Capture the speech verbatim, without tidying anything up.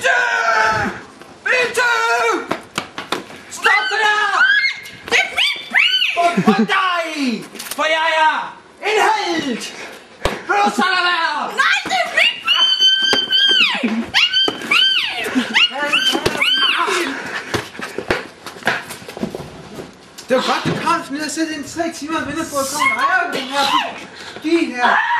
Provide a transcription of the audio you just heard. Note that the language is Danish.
Biltyv! Biltyv! Stop det der! For dig! For jeg er en helt! Vil du så lade være? Nej, det er min Det var godt, du kom, så vi har siddet i tre timer og ventet på at komme og ejer den her bil her.